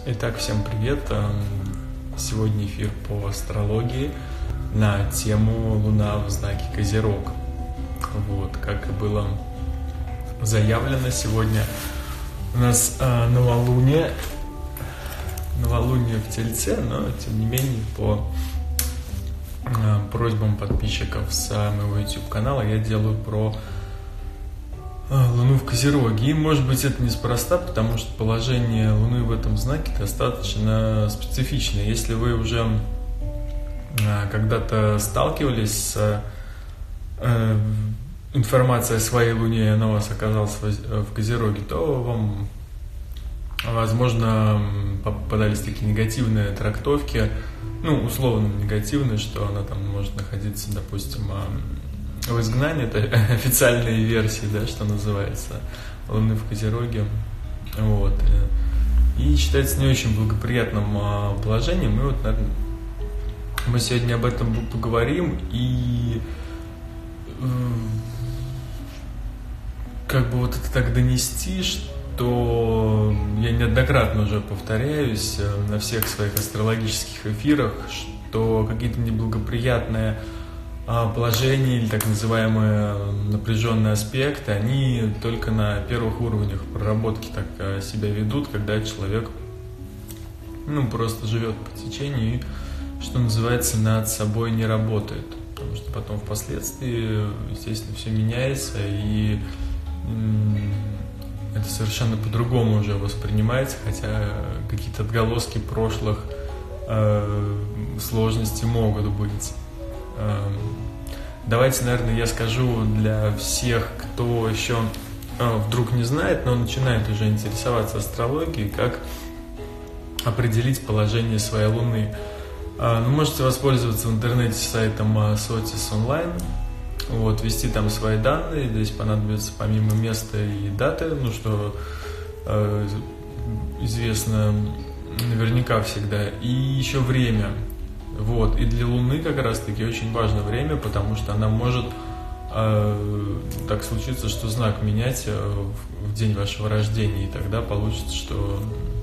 Итак, всем привет! Сегодня эфир по астрологии на тему Луна в знаке Козерог. Вот, как и было заявлено, сегодня у нас новолуние в Тельце, но тем не менее по просьбам подписчиков с моего YouTube-канала я делаю про Луну в Козероге. И, может быть, это неспроста, потому что положение Луны в этом знаке достаточно специфичное. Если вы уже когда-то сталкивались с информацией о своей Луне, и она у вас оказалась в Козероге, то вам, возможно, попадались такие негативные трактовки, условно негативные, что она там может находиться, допустим, в изгнании, это официальные версии, да, что называется, Луны в Козероге. Вот. И считается не очень благоприятным положением. И вот, наверное, мы сегодня об этом поговорим. И как бы вот это так донести, что я неоднократно уже повторяюсь на всех своих астрологических эфирах, что какие-то неблагоприятные положения или так называемые напряженные аспекты, они только на первых уровнях проработки так себя ведут, когда человек просто живет по течению и, что называется, над собой не работает. Потому что потом впоследствии, естественно, все меняется, и это совершенно по-другому уже воспринимается, хотя какие-то отголоски прошлых сложностей могут быть. Давайте, наверное, я скажу для всех, кто еще вдруг не знает, но начинает уже интересоваться астрологией, как определить положение своей Луны. Можете воспользоваться в интернете сайтом Sotis Online, ввести там свои данные. Здесь понадобится помимо места и даты, что известно наверняка всегда, и еще время. И для Луны как раз-таки очень важно время, потому что она может так случиться, что знак менять в день вашего рождения, и тогда получится, что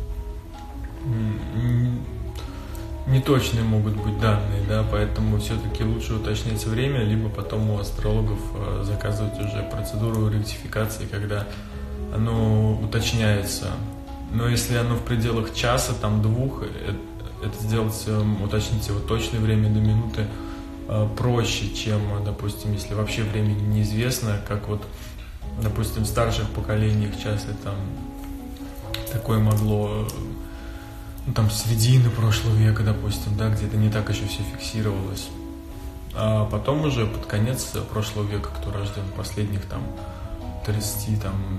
неточные могут быть данные, да, поэтому все-таки лучше уточнять время, либо потом у астрологов заказывать уже процедуру ректификации, когда оно уточняется. Но если оно в пределах часа, двух, это сделать, уточнить его точное время до минуты проще, чем, допустим, если вообще времени неизвестно, как допустим, в старших поколениях часто такое могло, середины прошлого века, допустим, да, где-то не так еще все фиксировалось. А потом уже под конец прошлого века, кто рожден последних 30,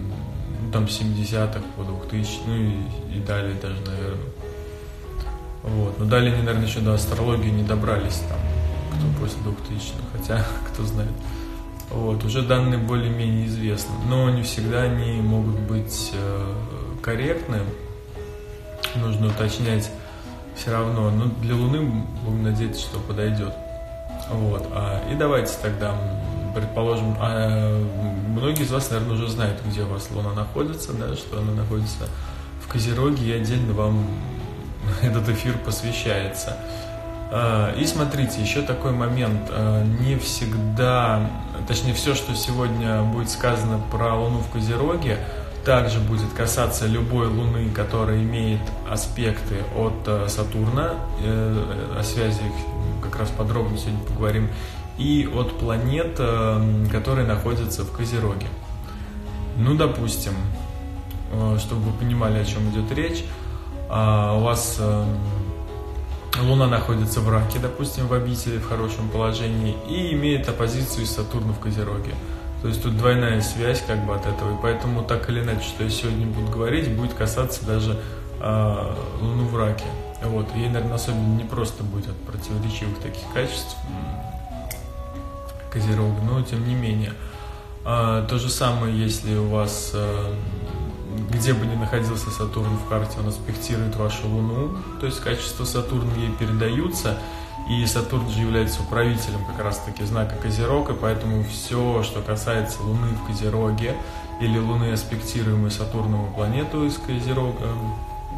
70-х по 2000, и далее даже, наверное. Но далее они, наверное, еще до астрологии не добрались, кто после 2000-х, хотя, кто знает. Уже данные более-менее известны, но не всегда они могут быть корректны, нужно уточнять все равно, но для Луны будем надеяться, что подойдет. И давайте тогда предположим, многие из вас, наверное, уже знают, где у вас Луна находится, да, что она находится в Козероге, и отдельно вам этот эфир посвящается. И смотрите, еще такой момент. Не всегда, точнее, все, что сегодня будет сказано про Луну в Козероге, также будет касаться любой Луны, которая имеет аспекты от Сатурна, о связи их как раз подробно сегодня поговорим, и от планет, которые находятся в Козероге. Допустим, чтобы вы понимали, о чем идет речь, у вас Луна находится в Раке, допустим, в обители, в хорошем положении, и имеет оппозицию с Сатурном в Козероге. То есть тут двойная связь от этого, и поэтому так или иначе, что я сегодня буду говорить, будет касаться даже Луну в Раке. Ей, наверное, особенно не просто будет от противоречивых таких качеств Козерога, но тем не менее. То же самое, если у вас, где бы ни находился Сатурн в карте, он аспектирует вашу Луну, то есть качества Сатурна ей передаются, и Сатурн же является управителем как раз-таки знака Козерог, и поэтому все, что касается Луны в Козероге или Луны, аспектируемой Сатурнову планету из Козерога,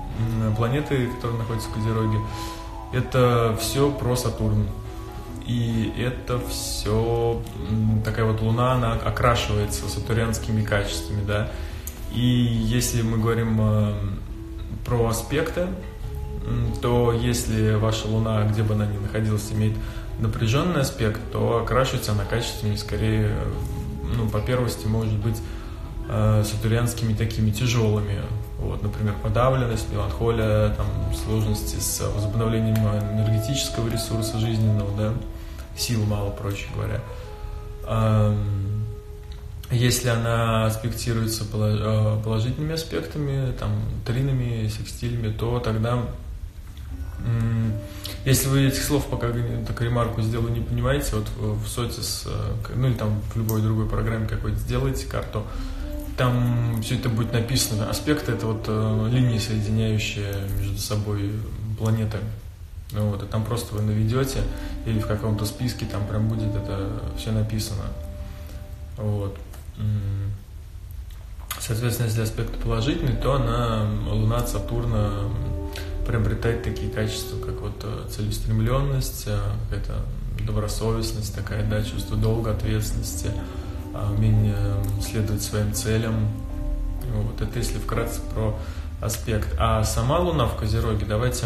планеты, которая находится в Козероге, это все про Сатурн. И это все, такая вот Луна, она окрашивается сатурнянскими качествами, да. И если мы говорим про аспекты, то если ваша Луна, где бы она ни находилась, имеет напряженный аспект, то окрашивается она качествами скорее, по первости, может быть, сатурнянскими такими тяжелыми. Вот, например, подавленность, меланхолия, там, сложности с возобновлением энергетического ресурса жизненного, да, сил мало, проще говоря. Если она аспектируется положительными аспектами, там, тринами, секстилями, то тогда, если вы этих слов пока так ремарку сделаю не понимаете, вот в СОТИС, или там в любой другой программе какой-то сделайте карту, там все это будет написано. Аспекты — это вот линии, соединяющие между собой планеты. Вот, и там просто вы наведете или в каком-то списке там прям будет это все написано. Вот. Соответственно, если аспект положительный, то Луна от Сатурна приобретает такие качества, как вот целеустремленность, какая-то добросовестность такая, да, чувство долга, ответственности, умение следовать своим целям. Вот, это если вкратце про аспект. А сама Луна в Козероге, давайте...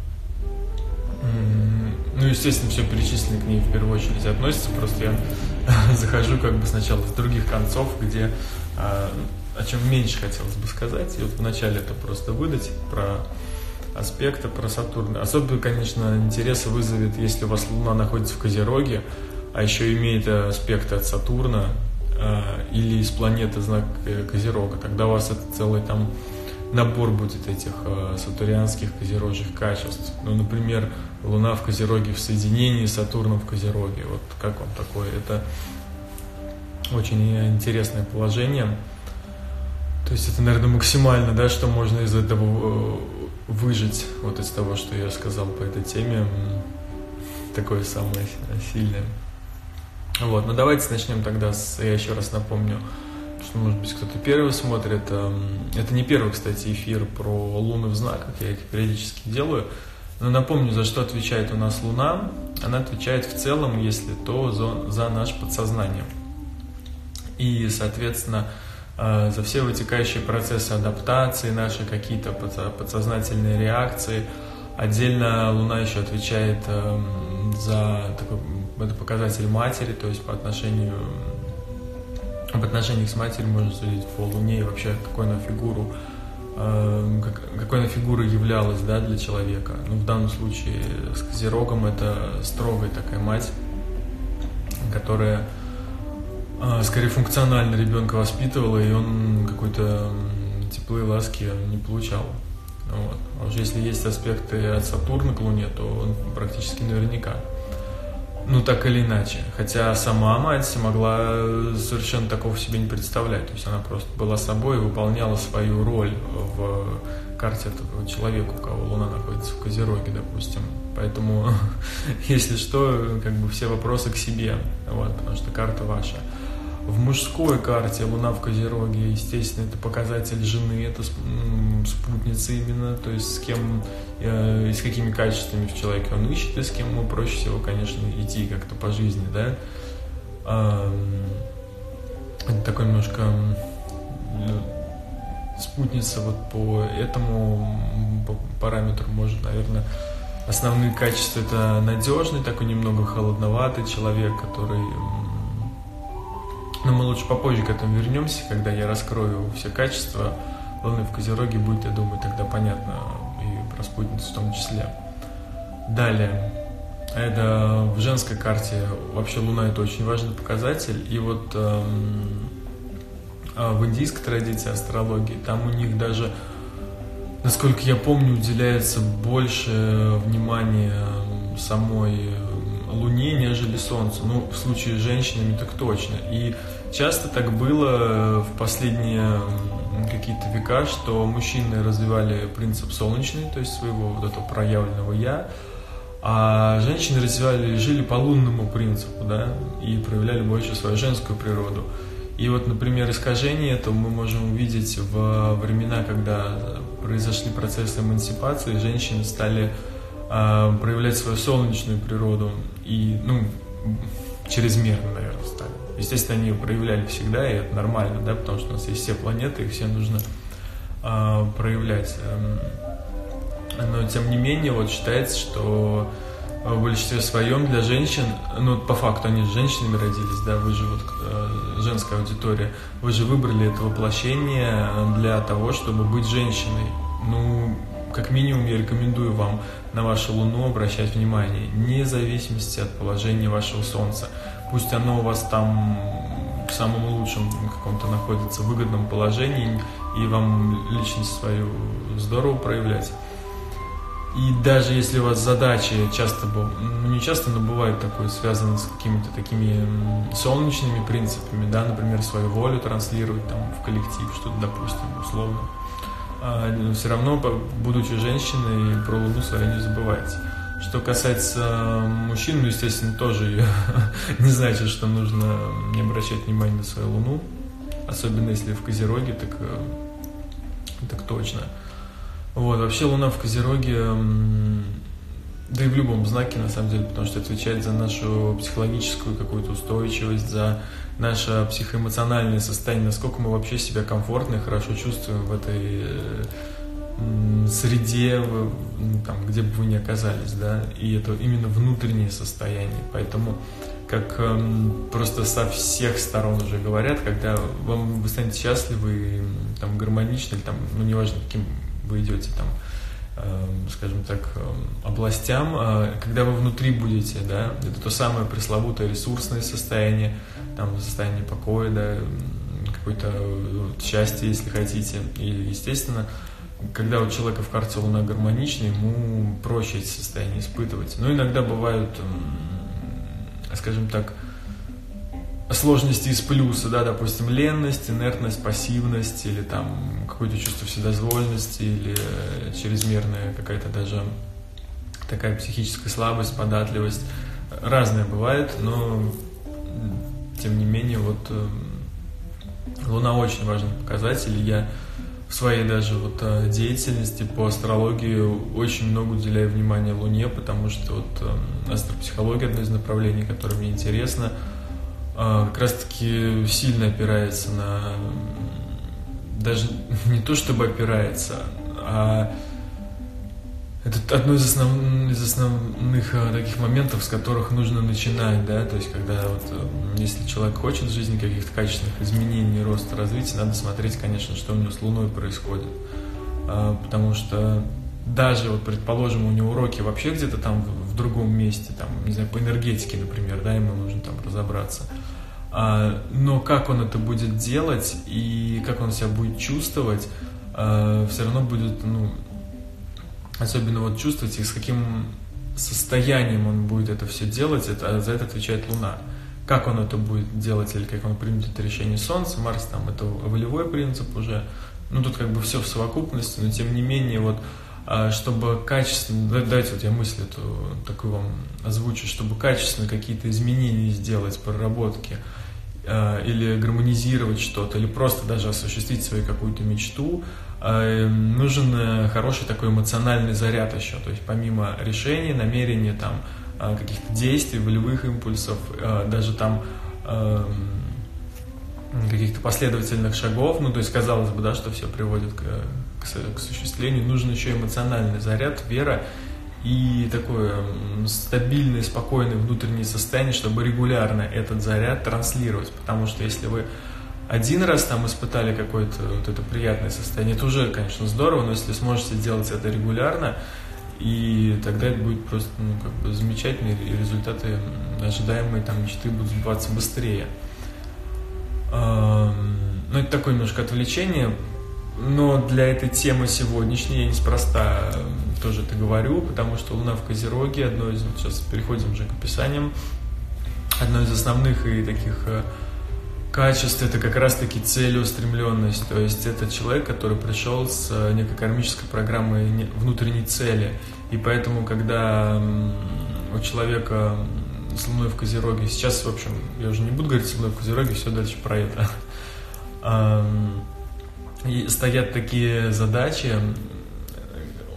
естественно, все перечисленное к ней в первую очередь относится, просто я захожу как бы сначала с других концов, где о чем меньше хотелось бы сказать, и вот вначале это просто выдать про аспекты, про Сатурн. Особенно, конечно, интерес вызовет, если у вас Луна находится в Козероге, а еще имеет аспекты от Сатурна или из планеты знак Козерога, тогда у вас это целый там набор будет этих сатурнянских козерожьих качеств. Например, Луна в Козероге в соединении с Сатурном в Козероге. Вот как вам такое? Это очень интересное положение. То есть это, наверное, максимально, да, что можно из этого выжить, вот из того, что я сказал по этой теме. Такое самое сильное. Вот, давайте начнем тогда я еще раз напомню, что, может быть, кто-то первый смотрит. Это не первый, кстати, эфир про Луны в знаках, я их периодически делаю. Но напомню, за что отвечает у нас Луна. Она отвечает в целом, если то, за наше подсознание. И, соответственно, за все вытекающие процессы адаптации, наши какие-то подсознательные реакции. Отдельно Луна еще отвечает за такой, это показатель матери, то есть об отношениях с матерью можно судить по Луне и вообще какой она фигура являлась, да, для человека. В данном случае с Козерогом это строгая такая мать, которая скорее функционально ребенка воспитывала, и он какой-то теплой ласки не получал. Вот. А уже если есть аспекты от Сатурна к Луне, то он практически наверняка. Так или иначе. Хотя сама мать могла совершенно такого себе не представлять. То есть она просто была собой и выполняла свою роль в карте этого человека, у кого Луна находится в Козероге, допустим. Поэтому, если что, как бы все вопросы к себе. Вот, потому что карта ваша. В мужской карте Луна в Козероге, естественно, это показатель жены, это спутница именно, то есть с кем и с какими качествами в человеке он ищет, и с кем ему проще всего, конечно, идти как-то по жизни, да. Это такой немножко спутница вот по этому параметру может, наверное, основные качества — это надежный, такой немного холодноватый человек, который... мы лучше попозже к этому вернемся, когда я раскрою все качества Луны в Козероге, будет, я думаю, тогда понятно, и про спутницу в том числе. Далее, это в женской карте вообще Луна — это очень важный показатель, и вот в индийской традиции астрологии, там у них даже, насколько я помню, уделяется больше внимания самой Луне, нежели Солнцу. В случае с женщинами так точно. И часто так было в последние какие-то века, что мужчины развивали принцип солнечный, то есть своего вот этого проявленного «я», а женщины жили по лунному принципу, да, и проявляли больше свою женскую природу. И вот, например, искажение этого мы можем увидеть во времена, когда произошли процессы эмансипации, женщины стали проявлять свою солнечную природу и, чрезмерно, наверное, стали. Естественно, они ее проявляли всегда, и это нормально, да, потому что у нас есть все планеты, их все нужно проявлять. Но, тем не менее, вот считается, что в большинстве своем для женщин, по факту они с женщинами родились, да, вы же женская аудитория, вы же выбрали это воплощение для того, чтобы быть женщиной. Как минимум, я рекомендую вам на вашу Луну обращать внимание, вне зависимости от положения вашего Солнца. Пусть оно у вас там в самом лучшем каком-то находится выгодном положении, и вам личность свою здорово проявлять. И даже если у вас задачи часто, не часто, но бывает такое, связано с какими-то такими солнечными принципами, да, например, свою волю транслировать там в коллектив, что-то, допустим, условно, все равно, будучи женщиной, про Луну свою не забывайте. Что касается мужчин, естественно, тоже не значит, что нужно не обращать внимания на свою Луну, особенно если в Козероге, так точно. Вообще Луна в Козероге, да и в любом знаке, на самом деле, потому что отвечает за нашу психологическую какую-то устойчивость, за наше психоэмоциональное состояние, насколько мы вообще себя комфортно и хорошо чувствуем в этой среде, где бы вы ни оказались, да, и это именно внутреннее состояние. Поэтому, как просто со всех сторон уже говорят, когда вы станете счастливы, гармоничны, неважно, каким вы идете скажем так, областям, когда вы внутри будете, да, это то самое пресловутое ресурсное состояние, состояние покоя, да, какое-то счастье, если хотите. И, естественно, когда у человека в карте Луна гармонична, ему проще эти состояния испытывать. Но иногда бывают, скажем так, сложности из плюса, да, допустим, ленность, инертность, пассивность, или какое-то чувство вседозволенности, или чрезмерная какая-то даже такая психическая слабость, податливость. Разное бывает, но тем не менее, Луна очень важный показатель. Я в своей даже деятельности по астрологии очень много уделяю внимания Луне, потому что астропсихология одно из направлений, которое мне интересно, как раз-таки сильно опирается на, даже не то чтобы опирается, а это одно из основных таких моментов, с которых нужно начинать, да, то есть когда если человек хочет в жизни каких-то качественных изменений, роста, развития, надо смотреть, конечно, что у него с Луной происходит, потому что даже, предположим, у него уроки вообще где-то в другом месте, не знаю, по энергетике, например, да, ему нужно разобраться. Но как он это будет делать и как он себя будет чувствовать, все равно будет, особенно чувствовать, и с каким состоянием он будет это все делать, за это отвечает Луна. Как он это будет делать, или как он примет это решение Солнца, Марс, это волевой принцип уже. Тут все в совокупности, но тем не менее, чтобы качественно, давайте я мысль эту такую вам озвучу, чтобы качественно какие-то изменения сделать, проработки, или гармонизировать что-то, или просто даже осуществить свою какую-то мечту, нужен хороший такой эмоциональный заряд еще, то есть помимо решений, намерений, каких-то действий, волевых импульсов, даже каких-то последовательных шагов, то есть казалось бы, да, что все приводит к осуществлению, нужен еще эмоциональный заряд, вера и такое стабильное, спокойное внутреннее состояние, чтобы регулярно этот заряд транслировать, потому что если вы один раз испытали какое-то это приятное состояние, это уже, конечно, здорово, но если сможете делать это регулярно, и тогда это будет просто замечательно, и результаты ожидаемые мечты будут сбываться быстрее. Это такое немножко отвлечение, но для этой темы сегодняшней я неспроста тоже это говорю, потому что Луна в Козероге, сейчас переходим уже к описаниям, одно из основных и таких качеств — это как раз-таки целеустремленность, то есть это человек, который пришел с некой кармической программой внутренней цели, и поэтому, когда у человека с Луной в Козероге, сейчас, в общем, я уже не буду говорить с Луной в Козероге, все дальше про это, и стоят такие задачи,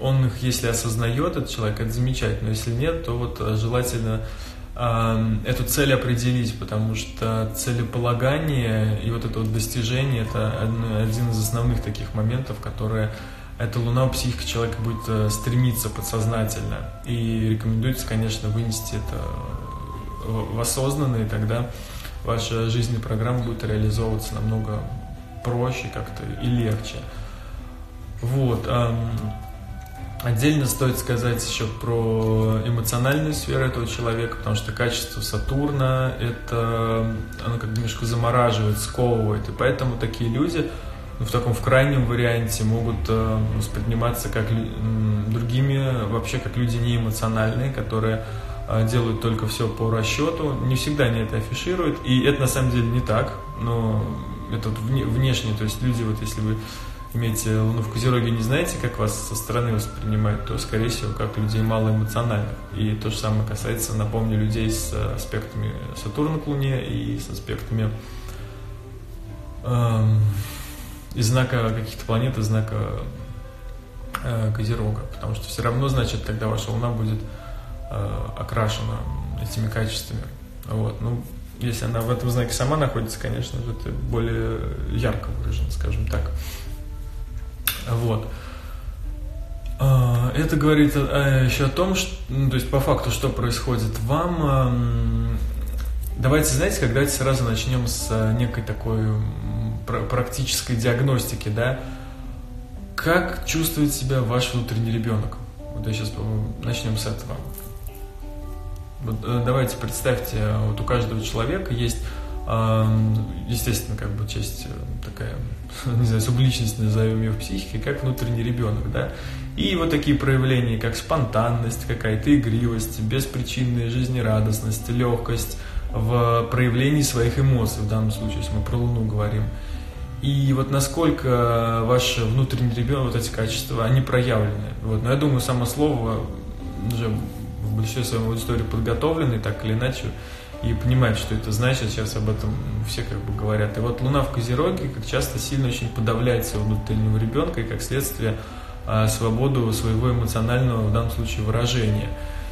он их, если осознает, этот человек, это замечательно. Если нет, то вот желательно эту цель определить, потому что целеполагание и вот это вот достижение – это один из основных таких моментов, которые эта луна, психика человека будет стремиться подсознательно. И рекомендуется, конечно, вынести это в осознанно, и тогда ваша жизненная программа будет реализовываться намного проще как-то и легче. Вот. Отдельно стоит сказать еще про эмоциональную сферу этого человека, потому что качество Сатурна, оно как бы немножко замораживает, сковывает, и поэтому такие люди, в таком крайнем варианте, могут восприниматься как другими, вообще как люди неэмоциональные, которые делают только все по расчету, не всегда они это афишируют, и это на самом деле не так, но это внешне, то есть люди, вот если вы имеете Луну в Козероге, не знаете, как вас со стороны воспринимают, то, скорее всего, как людей малоэмоциональных. И то же самое касается, напомню, людей с аспектами Сатурна к Луне и с аспектами из знака каких-то планет, из знака Козерога. Потому что все равно, значит, тогда ваша Луна будет окрашена этими качествами. Вот. Ну, если она в этом знаке сама находится, конечно же, это более ярко выражено, скажем так. Вот. Это говорит еще о том, что, то есть по факту, что происходит вам. Давайте, знаете, давайте сразу начнем с некой такой практической диагностики, да. Как чувствует себя ваш внутренний ребенок? Вот я сейчас начнем с этого. Вот, давайте представьте, вот у каждого человека есть, естественно, как бы часть такая, не знаю, субличность, назовем ее в психике, как внутренний ребенок, да, и вот такие проявления, как спонтанность какая-то, игривость, беспричинная жизнерадостность, легкость в проявлении своих эмоций, в данном случае, если мы про Луну говорим. И вот насколько ваш внутренний ребенок, вот эти качества, они проявлены. Вот. Но я думаю, само слово уже в большой своей аудитории подготовлены, так или иначе, и понимают, что это значит, сейчас об этом все как бы говорят. И вот Луна в Козероге как часто сильно очень подавляет своего внутреннего ребенка и как следствие свободу своего эмоционального, в данном случае, выражения.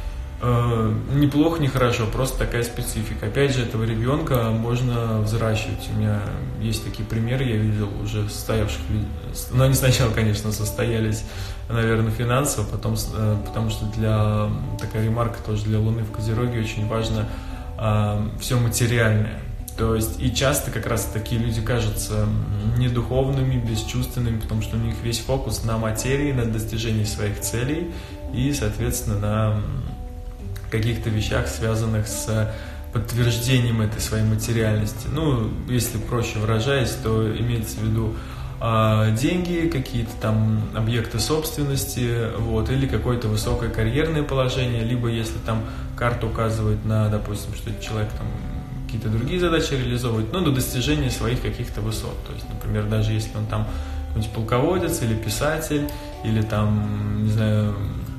Неплохо, нехорошо, просто такая специфика. Опять же, этого ребенка можно взращивать. У меня есть такие примеры, я видел уже состоявших людей. Но они сначала, конечно, состоялись, наверное, финансово, потом, потому что такая ремарка тоже для Луны в Козероге очень важно все материальное. То есть и часто как раз такие люди кажутся недуховными, бесчувственными, потому что у них весь фокус на материи, на достижении своих целей и, соответственно, на каких-то вещах, связанных с подтверждением этой своей материальности. Ну, если проще выражаясь, то имеется в виду деньги, какие-то там объекты собственности, вот, или какое-то высокое карьерное положение, либо если там карта указывает на, допустим, что человек там какие-то другие задачи реализовывает, но до достижения своих каких-то высот. То есть, например, даже если он там какой-нибудь полководец или писатель, или там, не знаю,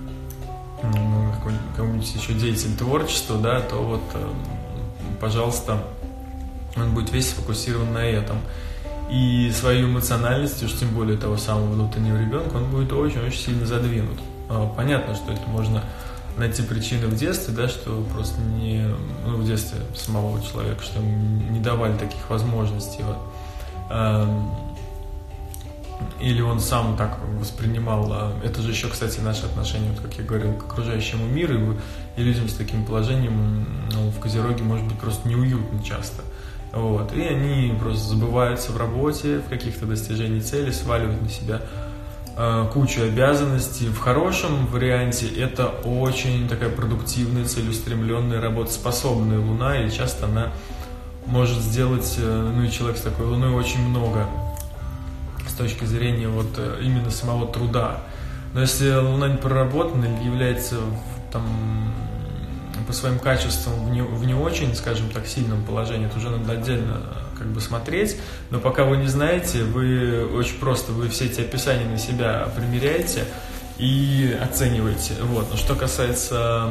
какой-нибудь еще деятель творчества, да, то вот, пожалуйста, он будет весь сфокусирован на этом. И свою эмоциональность, уж тем более того самого внутреннего ребенка, он будет очень-очень сильно задвинут. Понятно, что это можно найти причины в детстве, да, что просто в детстве самого человека, что не давали таких возможностей. Вот. Или он сам так воспринимал. Это же еще, кстати, наши отношения, вот, как я говорил, к окружающему миру, и людям с таким положением в Козероге может быть просто неуютно часто. Вот. И они просто забываются в работе, в каких-то достижениях целей, сваливают на себя кучу обязанностей. В хорошем варианте это очень такая продуктивная, целеустремленная, работоспособная Луна, и часто она может сделать, и человек с такой Луной очень много с точки зрения вот именно самого труда. Но если Луна не проработана или является там по своим качествам в не очень, скажем так, сильном положении, это уже надо отдельно как бы смотреть, но пока вы не знаете, вы очень просто, вы все эти описания на себя примеряете и оцениваете. Вот. Но что касается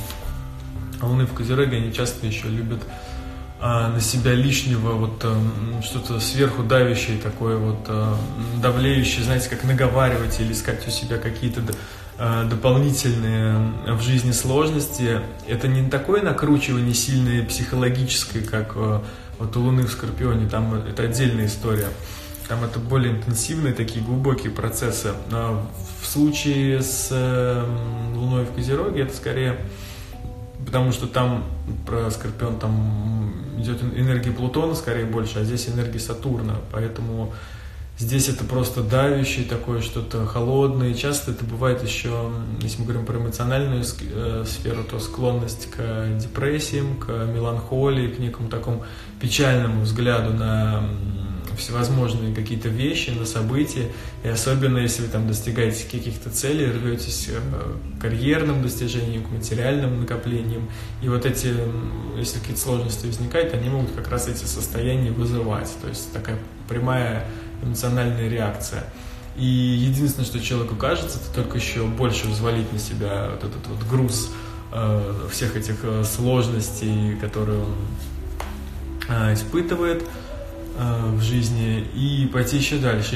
Луны в Козероге, они часто еще любят на себя лишнего, вот что-то сверху давящее, такое вот давлеющее, знаете, как наговаривать или искать у себя какие-то дополнительные в жизни сложности. Это не такое накручивание сильное психологическое, как вот у Луны в Скорпионе, там это отдельная история. Там это более интенсивные, такие глубокие процессы. Но в случае с Луной в Козероге это скорее, потому что там про Скорпион там идет энергия Плутона скорее больше, а здесь энергия Сатурна. Поэтому здесь это просто давящее такое, что-то холодное. И часто это бывает еще, если мы говорим про эмоциональную сферу, то склонность к депрессиям, к меланхолии, к некому такому печальному взгляду на всевозможные какие-то вещи, на события. И особенно, если вы там достигаете каких-то целей, рветесь к карьерным достижениям, к материальным накоплениям. И вот эти, если какие-то сложности возникают, они могут как раз эти состояния вызывать. То есть такая прямая эмоциональная реакция. И единственное, что человеку кажется, это только еще больше взвалить на себя вот этот вот груз всех этих сложностей, которые он испытывает в жизни, и пойти еще дальше.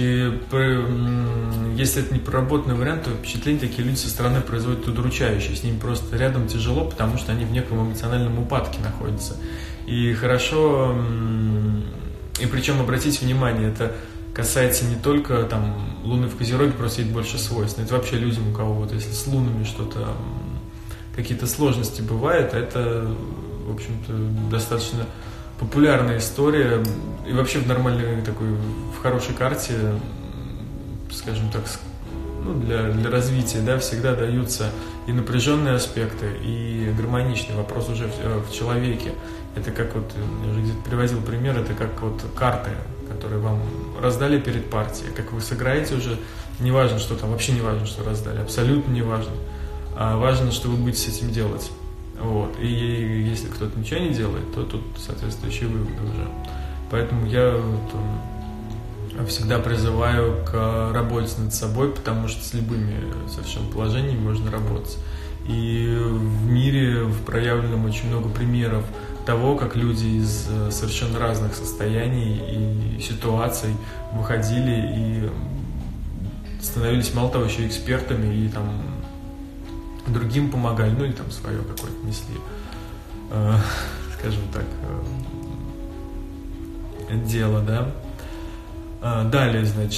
И если это не проработанный вариант, то впечатления такие люди со стороны производят удручающие. С ними просто рядом тяжело, потому что они в неком эмоциональном упадке находятся. И хорошо, и причем обратите внимание, это касается не только там Луны в Козероге, просто есть больше свойств. Это вообще людям, у кого вот если с Лунами что-то, какие-то сложности бывают, это, в общем-то, достаточно популярная история. И вообще в нормальной такой, в хорошей карте, скажем так, ну, для развития, да, всегда даются и напряженные аспекты, и гармоничный вопрос уже в человеке. Это как вот, я уже где-то приводил пример, это как вот карты, которые вам раздали перед партией. Как вы сыграете уже, не важно, что там, вообще не важно, что раздали, абсолютно не важно. А важно, что вы будете с этим делать. Вот. И если кто-то ничего не делает, то тут соответствующие выводы уже. Поэтому я вот всегда призываю к работе над собой, потому что с любыми совершенно положениями можно работать. И в мире проявлено очень много примеров того, как люди из совершенно разных состояний и ситуаций выходили и становились, мало того, еще экспертами, и там другим помогали, ну или там свое какое-то несли, скажем так, дело, да. Далее, значит,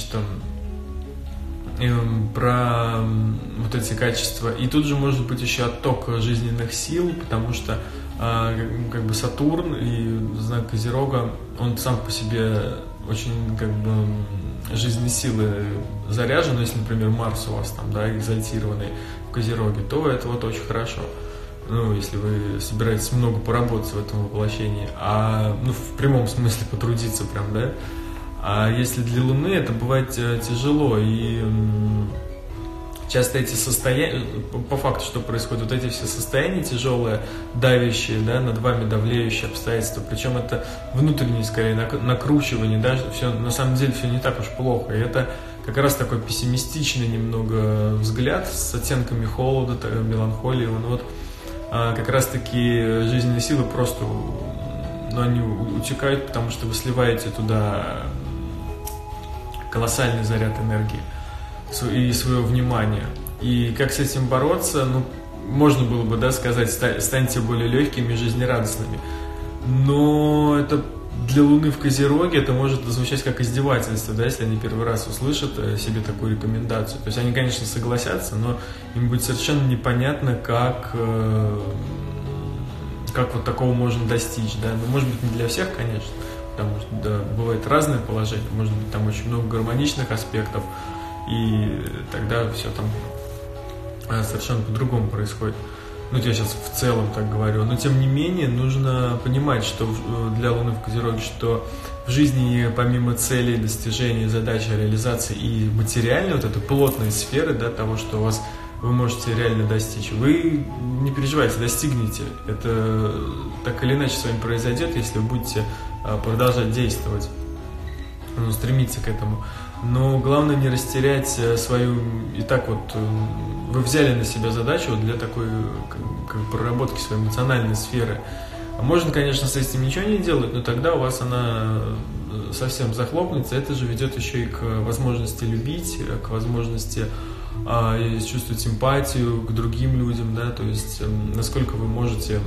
про вот эти качества. И тут же может быть еще отток жизненных сил, потому что как бы Сатурн и знак Козерога, он сам по себе очень как бы жизненные силы заряжен. Но если, например, Марс у вас там, да, экзальтированный в Козероге, то это вот очень хорошо. Ну, если вы собираетесь много поработать в этом воплощении, ну, в прямом смысле потрудиться прям, да. А если для Луны, это бывает тяжело, и часто эти состояния, по факту, что происходит, вот эти все состояния тяжелые, давящие, да, над вами давлеющие обстоятельства, причем это внутреннее, скорее, накручивание, да, все, на самом деле все не так уж плохо, и это как раз такой пессимистичный немного взгляд с оттенками холода, меланхолии, ну вот, как раз таки жизненные силы просто, ну, они утекают, потому что вы сливаете туда колоссальный заряд энергии и своего внимания. И как с этим бороться, ну, можно было бы, да, сказать, станьте более легкими и жизнерадостными. Но это для Луны в Козероге это может звучать как издевательство, да, если они первый раз услышат себе такую рекомендацию. То есть они, конечно, согласятся, но им будет совершенно непонятно, как вот такого можно достичь, да. Ну, может быть, не для всех, конечно, потому что, да, бывает разное положение, может быть, там очень много гармоничных аспектов, и тогда все там совершенно по-другому происходит. Ну, я сейчас в целом так говорю, но тем не менее нужно понимать, что для Луны в Козероге, что в жизни помимо целей, достижений, задач, реализации и материальной, вот этой плотной сферы, да, того, что вы можете реально достичь, вы не переживайте, достигнете. Это так или иначе с вами произойдет, если вы будете продолжать действовать, ну, стремиться к этому. Но главное не растерять свою, и так вот вы взяли на себя задачу для такой как проработки своей эмоциональной сферы. Можно, конечно, с этим ничего не делать, но тогда у вас она совсем захлопнется. Это же ведет еще и к возможности любить, к возможности чувствовать симпатию к другим людям, да, то есть насколько вы можете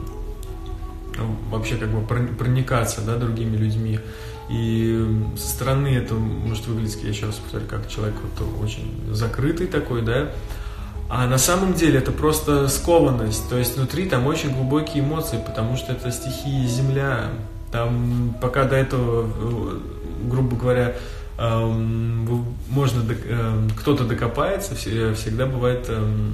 вообще как бы проникаться, да, другими людьми. И со стороны это может выглядеть, я еще раз повторю, как человек вот очень закрытый такой, да, а на самом деле это просто скованность, то есть внутри там очень глубокие эмоции, потому что это стихия Земля, там пока до этого, грубо говоря, можно, кто-то докопается, всегда бывает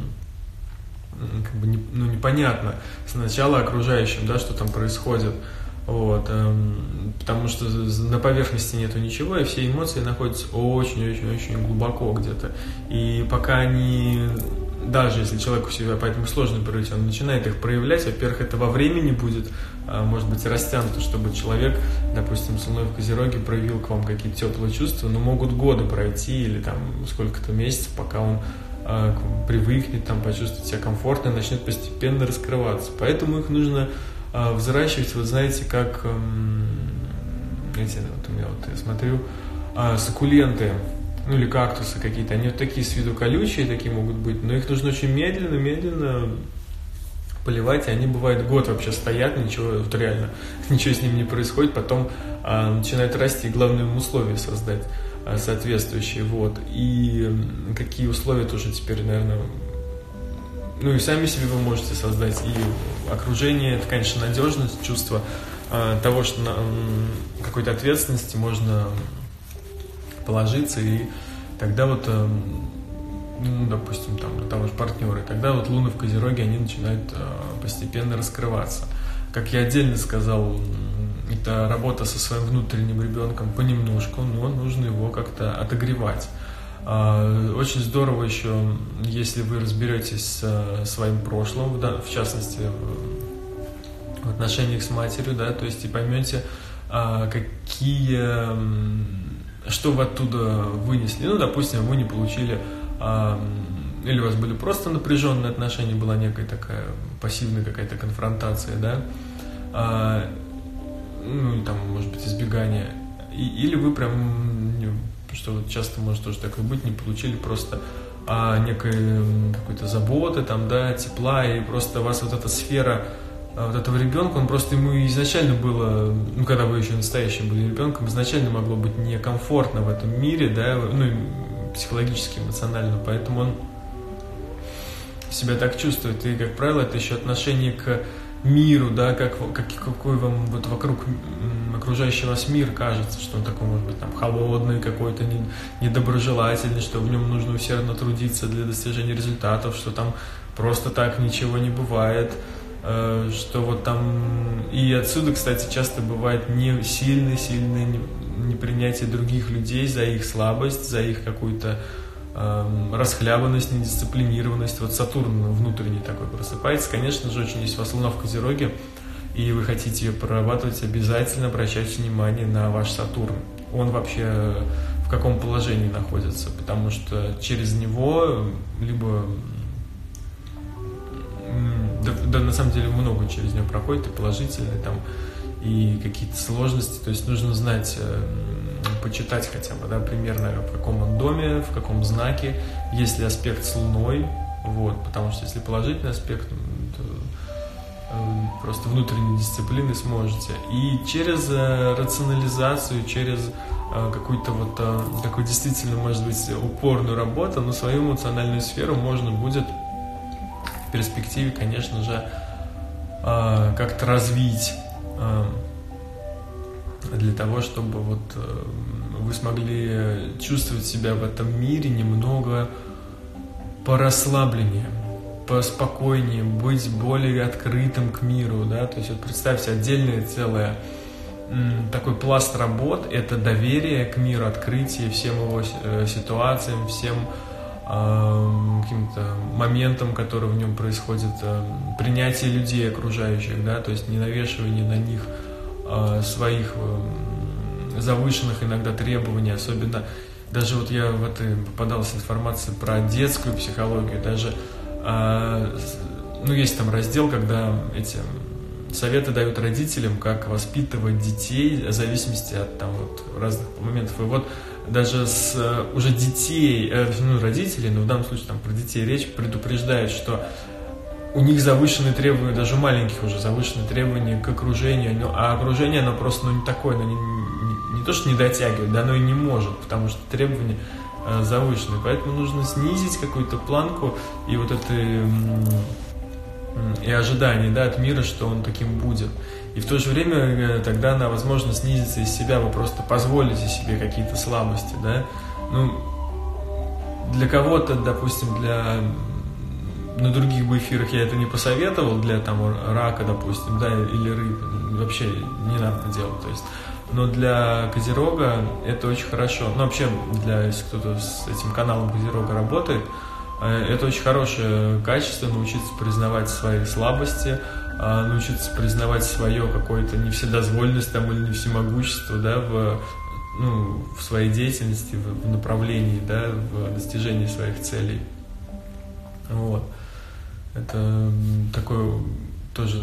как бы непонятно сначала окружающим, да, что там происходит, вот, потому что на поверхности нету ничего, и все эмоции находятся очень-очень-очень глубоко где-то, и пока они, даже если человеку себя поэтому сложно проявить, он начинает их проявлять, во-первых, это во времени будет, может быть, растянуто, чтобы человек, допустим, с Луной в Козероге проявил к вам какие-то теплые чувства, но могут годы пройти или там сколько-то месяцев, пока он привыкнет, там, почувствует себя комфортно и начнет постепенно раскрываться. Поэтому их нужно взращивать, вот знаете, как эти, вот у меня вот я смотрю, суккуленты, ну или кактусы какие-то, они вот такие с виду колючие, такие могут быть, но их нужно очень медленно поливать, и они бывает год вообще стоят, ничего, вот реально, ничего с ними не происходит, потом начинают расти, и главное им условия создать соответствующие, вот, и какие условия тоже теперь, наверное, ну и сами себе вы можете создать, и окружение, это, конечно, надежность, чувство того, что на какой-то ответственности можно положиться, и тогда вот, ну, допустим, там, для того же партнера, и тогда вот Луны в Козероге, они начинают постепенно раскрываться. Как я отдельно сказал, это работа со своим внутренним ребенком понемножку, но нужно его как-то отогревать. Очень здорово еще, если вы разберетесь с своим прошлым, в частности, в отношениях с матерью, да, то есть и поймете, что вы оттуда вынесли. Ну, допустим, вы не получили, или у вас были просто напряженные отношения, была некая такая пассивная какая-то конфронтация, да, ну, там, может быть, избегание, или вы прям, что вот часто может тоже такое быть, не получили просто некой какой-то заботы, там, да, тепла, и просто у вас вот эта сфера вот этого ребенка, он просто ему изначально было, ну, когда вы еще настоящим были ребенком, изначально могло быть некомфортно в этом мире, да, ну, психологически, эмоционально, поэтому он себя так чувствует, и, как правило, это еще отношение к миру, да, какой вам вот вокруг окружающий вас мир кажется, что он такой, может быть, там, холодный какой-то, недоброжелательный, что в нем нужно усердно трудиться для достижения результатов, что там просто так ничего не бывает, что вот там... И отсюда, кстати, часто бывает не сильное непринятие других людей за их слабость, за их какую-то расхлябанность, недисциплинированность. Вот Сатурн внутренний такой просыпается. Конечно же, очень, если у вас Луна в Козероге, и вы хотите ее прорабатывать, обязательно обращайте внимание на ваш Сатурн. Он вообще в каком положении находится, потому что через него либо... Да, на самом деле много через него проходит, и положительные там, и какие-то сложности, то есть нужно знать, почитать хотя бы, да, примерно в каком он доме, в каком знаке, есть ли аспект с Луной, вот, потому что если положительный аспект, то просто внутренней дисциплины сможете. И через рационализацию, через какую-то вот такую действительно, может быть, упорную работу, но свою эмоциональную сферу можно будет в перспективе, конечно же, как-то развить для того, чтобы вот вы смогли чувствовать себя в этом мире немного порасслабленнее, поспокойнее, быть более открытым к миру, да, то есть вот представьте отдельное целое такой пласт работ, это доверие к миру, открытие всем его ситуациям, всем каким-то моментам, которые в нем происходят, принятие людей окружающих, да, то есть не навешивание на них своих завышенных иногда требований, особенно даже вот я в этой попадалась информация про детскую психологию, даже ну есть там раздел, когда эти советы дают родителям, как воспитывать детей в зависимости от там вот разных моментов. И вот даже с уже детей, родителей, но в данном случае там про детей речь, предупреждает, что у них завышенные требования, даже у маленьких уже завышенные требования к окружению, а окружение, оно просто не такое, оно не то, что не дотягивает, да, оно и не может, потому что требования завышенные, поэтому нужно снизить какую-то планку и вот это и ожидание, да, от мира, что он таким будет. И в то же время тогда она, возможно, снизится из себя, вы просто позволите себе какие-то слабости, да. Для кого-то, допустим, на других бы эфирах я это не посоветовал, для там рака, допустим, да, или рыб, вообще не надо делать, то есть. Но для Козерога это очень хорошо. Вообще, если кто-то с этим каналом Козерога работает, это очень хорошее качество, научиться признавать свои слабости, научиться признавать свое какое-то невседозволенность там, или всемогущество, да, в своей деятельности, в направлении, да, в достижении своих целей. Вот. Это такое тоже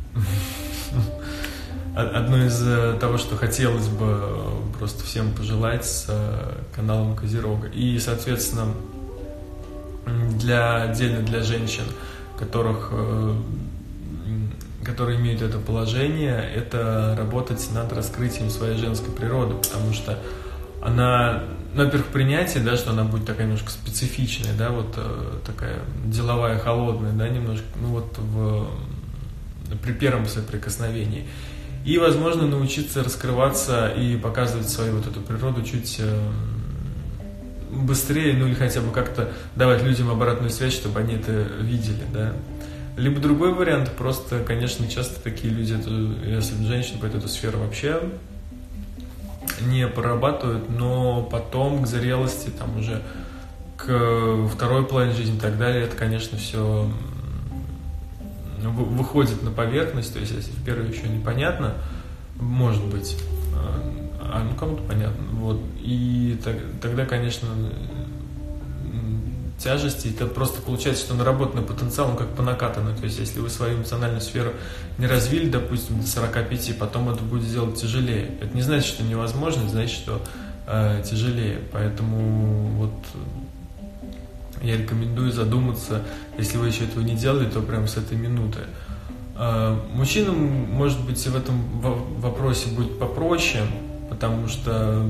одно из того, что хотелось бы просто всем пожелать с каналом Козерога. И, соответственно, отдельно для женщин, которые имеют это положение, это работать над раскрытием своей женской природы, потому что она, во-первых, принятие, да, что она будет такая немножко специфичная, да, вот такая деловая, холодная, да, немножко, при первом соприкосновении. И, возможно, научиться раскрываться и показывать свою вот эту природу чуть быстрее, или хотя бы как-то давать людям обратную связь, чтобы они это видели, да. Либо другой вариант, просто, конечно, часто такие люди, если женщины по эту сферу вообще не прорабатывают, но потом к зрелости, там уже к второй половине жизни и так далее, это, конечно, все выходит на поверхность, то есть если в первой еще непонятно, может быть, кому-то понятно, вот, и тогда, конечно, тяжести, это просто получается, что наработанный потенциал, он как по накатанной, то есть если вы свою эмоциональную сферу не развили, допустим, до 45, потом это будет сделать тяжелее. Это не значит, что невозможно, это значит, что тяжелее, поэтому вот я рекомендую задуматься, если вы еще этого не делали, то прямо с этой минуты. Мужчинам, может быть, в этом вопросе будет попроще, потому что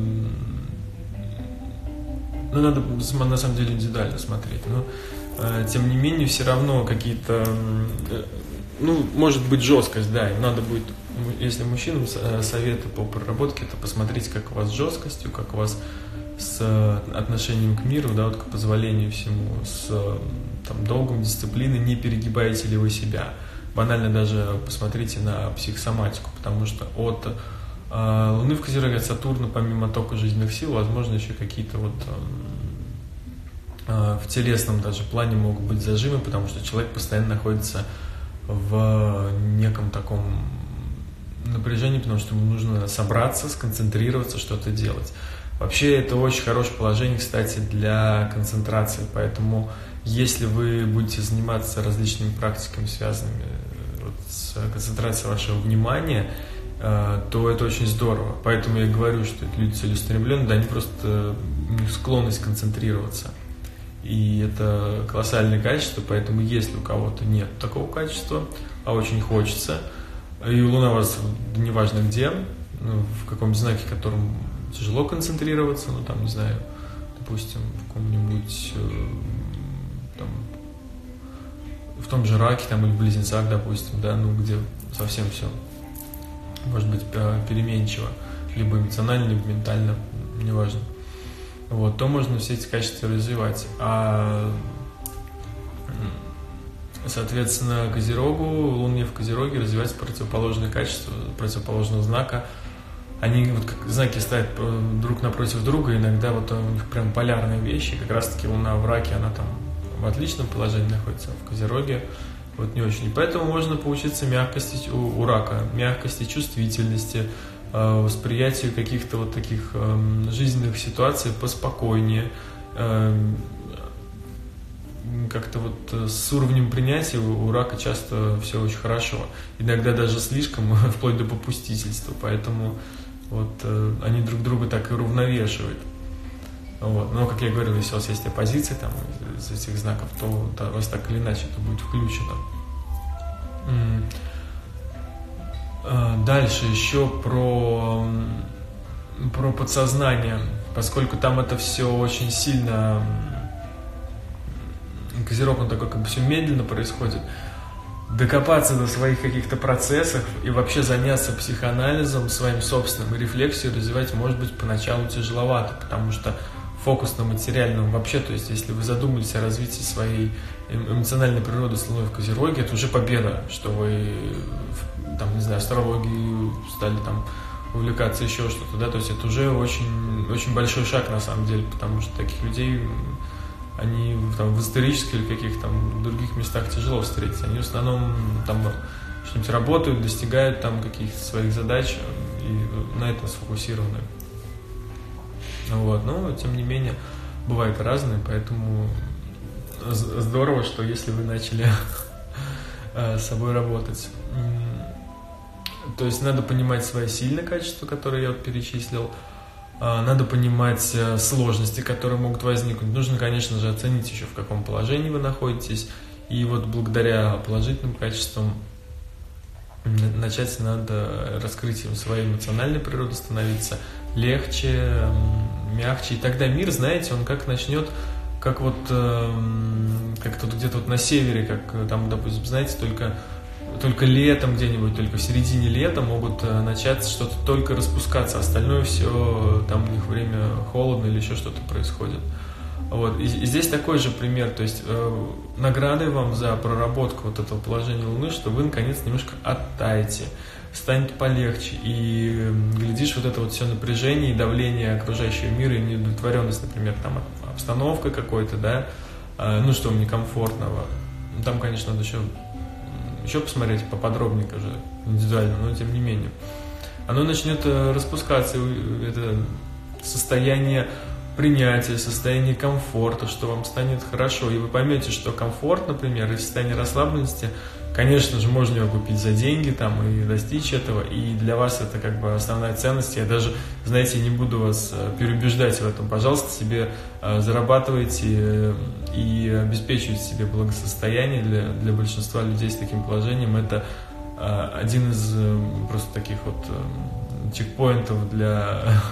надо на самом деле индивидуально смотреть, но тем не менее все равно какие-то, может быть жесткость, да, им надо будет, если мужчинам советы по проработке, то посмотреть, как у вас с жесткостью, как у вас с отношением к миру, да, вот к позволению всему, с долгом, дисциплиной, не перегибаете ли вы себя. Банально даже посмотрите на психосоматику, потому что от Луны в Козероге, от Сатурна, помимо тока жизненных сил, возможно, еще какие-то в телесном даже плане могут быть зажимы, потому что человек постоянно находится в неком таком напряжении, потому что ему нужно собраться, сконцентрироваться, что-то делать. Вообще, это очень хорошее положение, кстати, для концентрации, поэтому если вы будете заниматься различными практиками, связанными с концентрацией вашего внимания, то это очень здорово. Поэтому я говорю, что это люди целеустремленные, да, они просто, у них склонность концентрироваться. И это колоссальное качество, поэтому если у кого-то нет такого качества, а очень хочется, и Луна у вас, неважно где, в каком-нибудь знаке, в котором тяжело концентрироваться, не знаю, допустим, в каком-нибудь, в том же раке, или в близнецах, допустим, да, где совсем все может быть переменчиво, либо эмоционально, либо ментально, неважно. Вот, то можно все эти качества развивать. Соответственно, Козерогу, Луне в Козероге развивать противоположные качества, противоположного знака. Они как знаки стоят друг напротив друга, иногда у них прям полярные вещи. Как раз таки Луна в раке, она там в отличном положении находится, а в Козероге не очень. И поэтому можно поучиться мягкости у рака, мягкости, чувствительности, восприятию каких-то таких жизненных ситуаций поспокойнее, как-то с уровнем принятия у рака часто все очень хорошо, иногда даже слишком, вплоть до попустительства, поэтому они друг друга так и уравновешивают. Вот. Но, как я говорил, если у вас есть оппозиция там, из этих знаков, то у вас так или иначе это будет включено. Дальше еще про подсознание, поскольку там это все очень сильно, Козерог, он такой, как бы все медленно происходит, докопаться до своих каких-то процессов и вообще заняться психоанализом своим собственным и рефлексию развивать, может быть, поначалу тяжеловато, потому что фокус на материальном вообще, то есть если вы задумались о развитии своей эмоциональной природы с Луной в Козероге, это уже победа, что вы, там, не знаю, астрологией стали там увлекаться, еще что-то, да, то есть это уже очень, очень большой шаг на самом деле, потому что таких людей, они там в исторических или каких-то там других местах тяжело встретить, они в основном там что-нибудь работают, достигают там каких-то своих задач и на этом сфокусированы. Вот, но тем не менее бывает разное, поэтому здорово, что если вы начали с собой работать. То есть надо понимать свои сильные качества, которые я вот перечислил, надо понимать сложности, которые могут возникнуть. Нужно, конечно же, оценить еще, в каком положении вы находитесь, и вот благодаря положительным качествам начать надо раскрытием своей эмоциональной природы становиться легче, мягче, и тогда мир, знаете, он как начнет, как вот, как тут где-то вот на севере, как там, допустим, знаете, только летом где-нибудь, только в середине лета могут начать что-то только распускаться, остальное все, там у них время холодно или еще что-то происходит. Вот. И здесь такой же пример, то есть наградой вам за проработку вот этого положения Луны, что вы наконец немножко оттаете, станет полегче, и глядишь, вот это вот все напряжение и давление окружающего мира, и неудовлетворенность, например, там обстановка какой-то, да, ну что вам некомфортного, там, конечно, надо еще посмотреть поподробнее уже индивидуально, но тем не менее, оно начнет распускаться, это состояние принятия, состояние комфорта, что вам станет хорошо, и вы поймете, что комфорт, например, и состояние расслабленности, конечно же, можно его купить за деньги там и достичь этого, и для вас это как бы основная ценность. Я даже, знаете, не буду вас переубеждать в этом. Пожалуйста, себе зарабатывайте и обеспечивайте себе благосостояние. Для большинства людей с таким положением это один из просто таких вот чекпоинтов для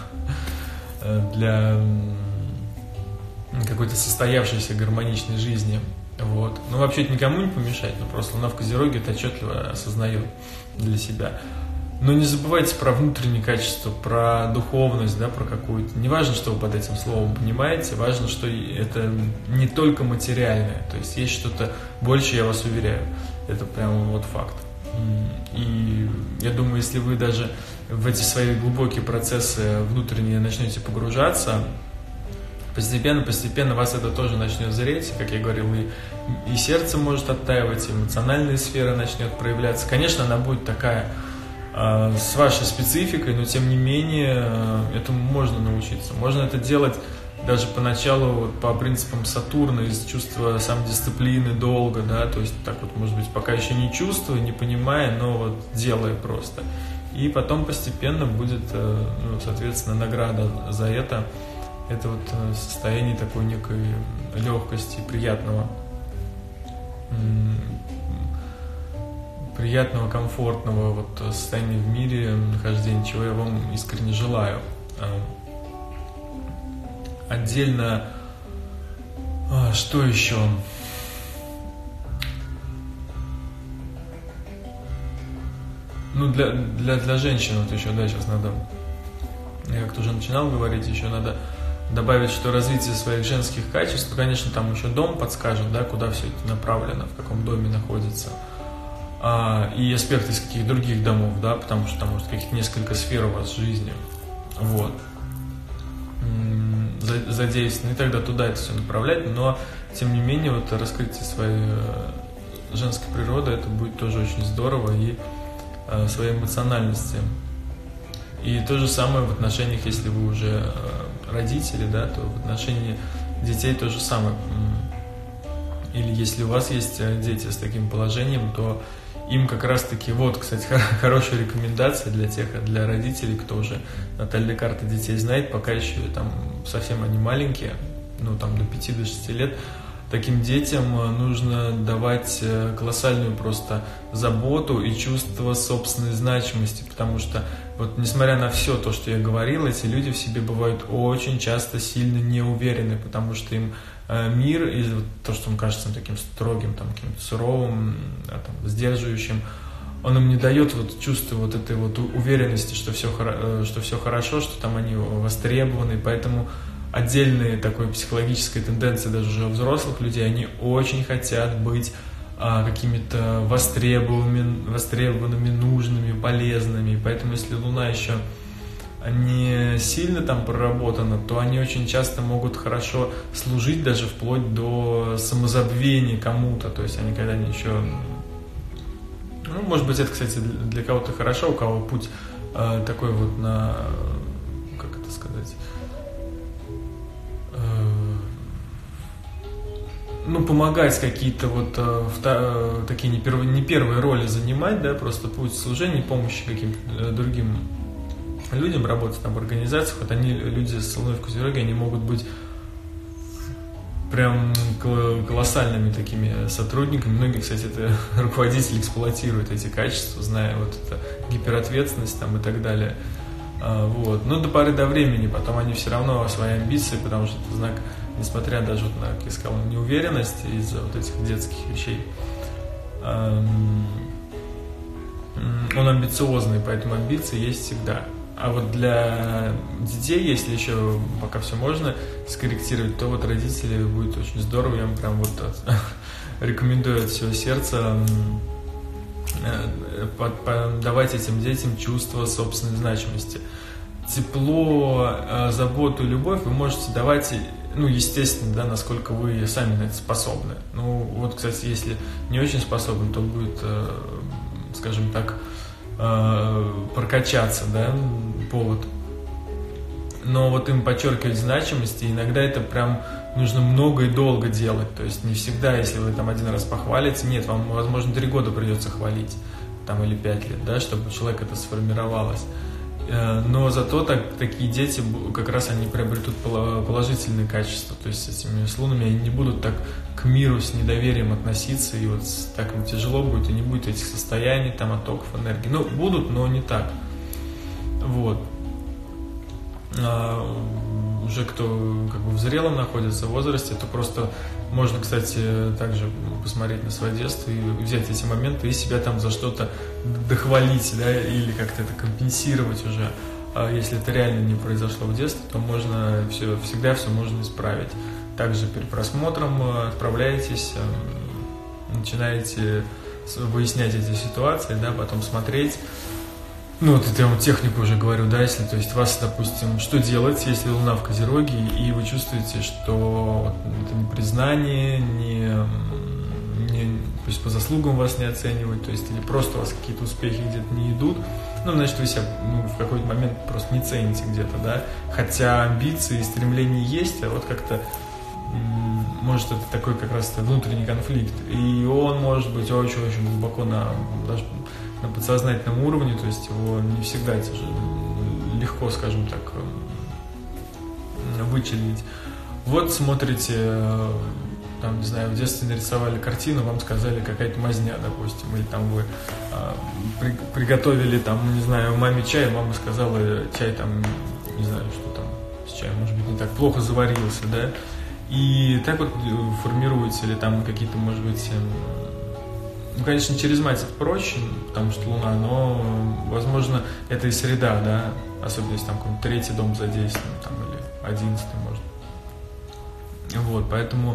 какой-то состоявшейся гармоничной жизни. Вот. Но вообще это никому не помешает, но просто Луна в Козероге это отчетливо осознает для себя. Но не забывайте про внутренние качества, про духовность, да, про какую-то. Не важно, что вы под этим словом понимаете, важно, что это не только материальное, то есть есть что-то больше, я вас уверяю. Это прямо вот факт. И я думаю, если вы даже в эти свои глубокие процессы внутренние начнете погружаться, постепенно вас это тоже начнет зреть, как я говорил, и сердце может оттаивать, и эмоциональная сфера начнет проявляться. Конечно, она будет такая с вашей спецификой, но тем не менее этому можно научиться. Можно это делать даже поначалу вот, по принципам Сатурна, из чувства самодисциплины, долга, да, то есть так вот, может быть, пока еще не чувствуя, не понимая, но вот делая просто. И потом постепенно будет, ну, соответственно, награда за это вот состояние такой некой легкости, приятного, комфортного вот состояния в мире, нахождения, чего я вам искренне желаю. Отдельно, что еще? Ну, для женщин вот еще, да, сейчас надо, я как-то уже начинал говорить, еще надо добавить, что развитие своих женских качеств, конечно, там еще дом подскажет, да, куда все это направлено, в каком доме находится, и аспекты из каких других домов, да, потому что там может каких-то несколько сфер у вас в жизни, вот, задействованы, и тогда туда это все направлять, но, тем не менее, вот раскрытие своей женской природы, это будет тоже очень здорово, и своей эмоциональности. И то же самое в отношениях, если вы уже родители, да, то в отношении детей то же самое. Или если у вас есть дети с таким положением, то им как раз-таки, вот, кстати, хорошая рекомендация для родителей, кто уже натальные карты детей знает, пока еще там совсем они маленькие, ну там до 5-6 лет, таким детям нужно давать колоссальную просто заботу и чувство собственной значимости, потому что вот несмотря на все то, что я говорил, эти люди в себе бывают очень часто сильно неуверены, потому что им мир, и вот то, что он кажется им таким строгим, там, каким-то суровым, там, сдерживающим, он им не дает вот чувство вот этой вот уверенности, что все хорошо, что там они востребованы, поэтому отдельные такой психологической тенденции даже уже у взрослых людей, они очень хотят быть какими-то востребованными, нужными, полезными. Поэтому если Луна еще не сильно там проработана, то они очень часто могут хорошо служить даже вплоть до самозабвения кому-то. То есть они когда они еще... Ну, может быть, это, кстати, для кого-то хорошо, у кого путь такой вот на... Как это сказать? Ну, помогать какие-то вот такие не первые роли занимать, да, просто путь служения, помощи каким-то другим людям, работать там в организациях. Вот они, люди с Луной в Козероге, они могут быть прям колоссальными такими сотрудниками. Многие, кстати, это руководители эксплуатируют эти качества, зная вот это гиперответственность там и так далее. Вот. Но до поры до времени, потом они все равно свои амбиции, потому что это знак, несмотря даже вот на, как я сказал, неуверенность из-за вот этих детских вещей, он амбициозный, поэтому амбиции есть всегда. А вот для детей, если еще пока все можно скорректировать, то вот родители будет очень здорово, я вам прям вот рекомендую от всего сердца давать этим детям чувство собственной значимости. Тепло, заботу, любовь вы можете давать, ну, естественно, да, насколько вы сами на это способны. Ну, вот, кстати, если не очень способны, то будет, скажем так, прокачаться, да, повод. Но вот им подчеркивать значимость, и иногда это прям нужно много и долго делать. То есть не всегда, если вы там один раз похвалите, нет, вам, возможно, 3 года придется хвалить, там, или 5 лет, да, чтобы у человека это сформировалось. Но зато такие дети, как раз они приобретут положительные качества. То есть с этими лунами они не будут так к миру с недоверием относиться, и вот так им тяжело будет, и не будет этих состояний, там, оттоков энергии. Ну, будут, но не так. Вот. Уже кто как бы в зрелом находится в возрасте, то просто можно, кстати, также посмотреть на свое детство и взять эти моменты и себя там за что-то дохвалить, да, или как-то это компенсировать уже. А если это реально не произошло в детстве, то можно всегда все можно исправить. Также перед просмотром отправляетесь, начинаете выяснять эти ситуации, да, потом смотреть. Ну, вот это я вам технику уже говорю, да, если, то есть вас, допустим, что делать, если Луна в Козероге, и вы чувствуете, что это не признание, то есть по заслугам вас не оценивают, то есть или просто у вас какие-то успехи где-то не идут, ну, значит, вы себя в какой-то момент просто не цените где-то, да, хотя амбиции и стремления есть, а вот как-то, может, это такой как раз внутренний конфликт, и он может быть очень-очень глубоко даже на подсознательном уровне, то есть его не всегда легко, скажем так, вычленить. Вот смотрите, там, не знаю, в детстве нарисовали картину, вам сказали какая-то мазня, допустим, или там вы приготовили, там, не знаю, маме чай, мама сказала, чай там, не знаю, что там с чаем, может быть, не так плохо заварился, да, и так вот формируется, или там какие-то, может быть, ну, конечно, через мать это проще, потому что Луна, но, возможно, это и среда, да, особенно если там какой-нибудь 3-й дом задействован, там, или 11-й, может. Вот, поэтому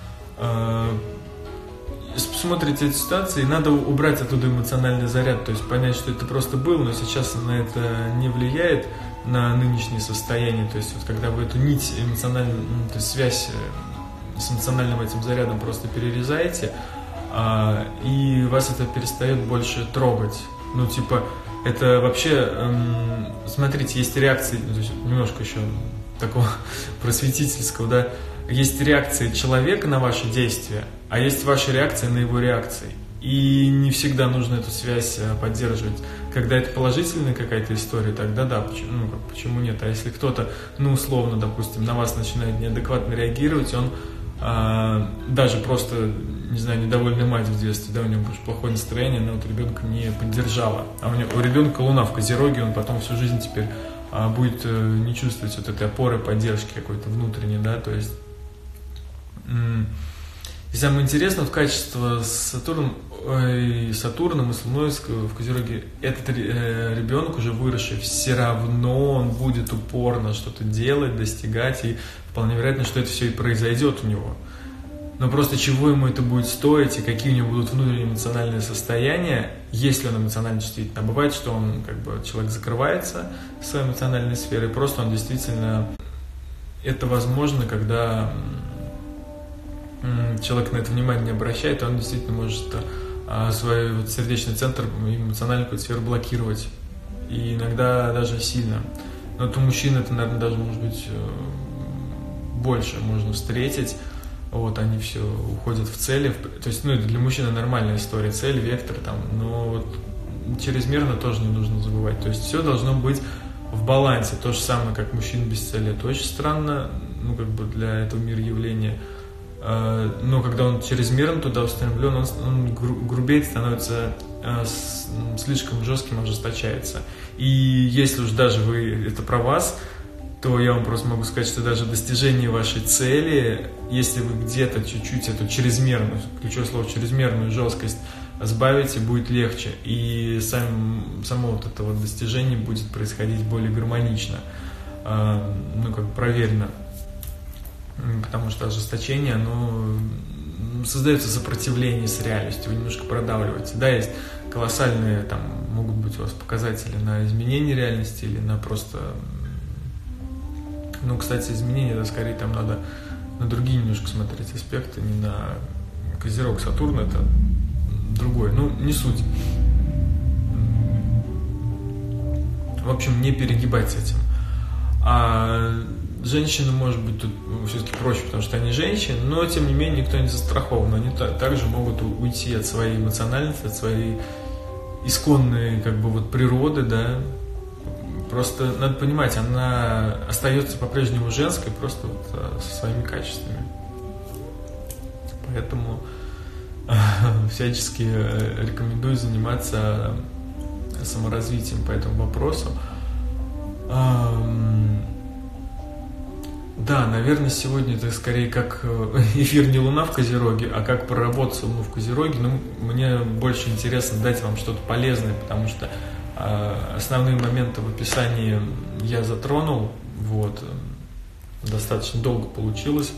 смотрите эти ситуации, надо убрать оттуда эмоциональный заряд, то есть понять, что это просто было, но сейчас на это не влияет, на нынешнее состояние, то есть вот когда вы эту нить эмоциональную, то есть связь с эмоциональным этим зарядом просто перерезаете, и вас это перестает больше трогать. Ну, типа, это вообще, смотрите, есть реакции, то есть немножко еще такого просветительского, да, есть реакции человека на ваши действия, а есть ваши реакции на его реакции. И не всегда нужно эту связь поддерживать. Когда это положительная какая-то история, тогда да, почему нет? А если кто-то, условно, допустим, на вас начинает неадекватно реагировать, он даже просто, не знаю, недовольная мать в детстве, да, у него плохое настроение, она вот ребенка не поддержала. А у ребенка Луна в Козероге, он потом всю жизнь теперь будет не чувствовать вот этой опоры, поддержки какой-то внутренней, да, то есть. И самое интересное, вот качество с Сатурном и с Луной в Козероге, этот ребенок, уже выросший, все равно он будет упорно что-то делать, достигать, и вполне вероятно, что это все и произойдет у него. Но просто чего ему это будет стоить, и какие у него будут внутренние эмоциональные состояния, если он эмоционально чувствительный. А бывает, что он, человек закрывается в своей эмоциональной сфере, просто он действительно... Это возможно, когда человек на это внимание не обращает, он действительно может свой сердечный центр, эмоциональную какую-то сферу блокировать. И иногда даже сильно. Но у мужчин это, наверное, даже, может быть, больше можно встретить. Вот, они все уходят в цели. То есть, это для мужчины нормальная история, цель, вектор, но вот чрезмерно тоже не нужно забывать. То есть, все должно быть в балансе. То же самое, как мужчина без цели. Это очень странно, для этого мира явления. Но когда он чрезмерно туда устремлен, он грубеет, становится слишком жестким, ожесточается. И если уж даже это про вас, то я вам просто могу сказать, что даже достижение вашей цели, если вы где-то чуть-чуть эту чрезмерную, ключевое слово чрезмерную жесткость сбавите, будет легче. И само вот это вот достижение будет происходить более гармонично, проверено. Потому что ожесточение, оно создается сопротивление с реальностью, вы немножко продавливаете. Да, есть колоссальные, могут быть у вас показатели на изменение реальности или на просто... кстати, изменения, да, скорее там надо на другие немножко смотреть аспекты, не на Козерог, Сатурн, это другой, не суть. В общем, не перегибать с этим. А женщины, может быть, тут все-таки проще, потому что они женщины, но, тем не менее, никто не застрахован. Они также могут уйти от своей эмоциональности, от своей исконной, природы, да. Просто надо понимать, она остается по-прежнему женской, просто со своими качествами. Поэтому всячески рекомендую заниматься саморазвитием по этому вопросу. Да, наверное, сегодня это скорее как эфир не Луна в Козероге, а как проработать Луну в Козероге. Мне больше интересно дать вам что-то полезное, потому что основные моменты в описании я затронул. Достаточно долго получилось,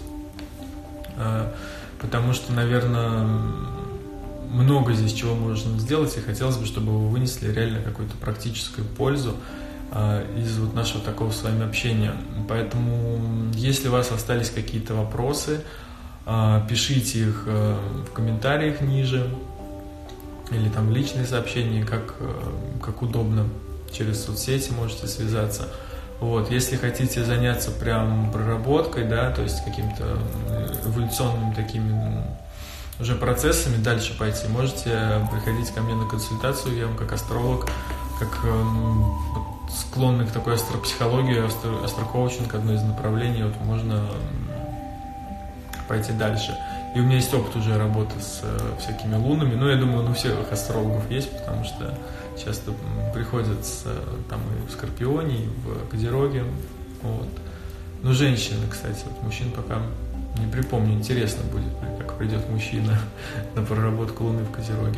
потому что, наверное, много здесь чего можно сделать, и хотелось бы, чтобы вы вынесли реально какую-то практическую пользу из нашего такого с вами общения. Поэтому, если у вас остались какие-то вопросы, пишите их в комментариях ниже или в личные сообщения, как удобно. Через соцсети можете связаться. Если хотите заняться прям проработкой, да, то есть какими-то эволюционными такими уже процессами дальше пойти, можете приходить ко мне на консультацию. Я вам как астролог, как склонный к такой астропсихологии, астрокоучинг, одно из направлений, можно пойти дальше. И у меня есть опыт уже работы с всякими лунами, я думаю, у всех астрологов есть, потому что часто приходят и в Скорпионе, и в Козероге. Но женщины, кстати, мужчин пока не припомню, интересно будет, как придет мужчина на проработку Луны в Козероге.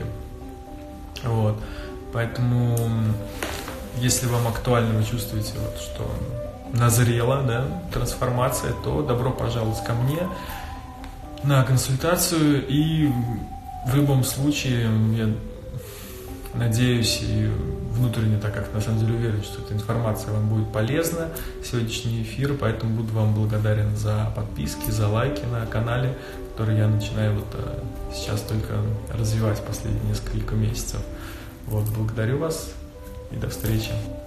Поэтому, если вам актуально, вы чувствуете, что назрела, да, трансформация, то добро пожаловать ко мне на консультацию. И в любом случае, я надеюсь и внутренне, так как на самом деле уверен, что эта информация вам будет полезна, сегодняшний эфир, поэтому буду вам благодарен за подписки, за лайки на канале, который я начинаю сейчас только развивать последние несколько месяцев. Благодарю вас и до встречи.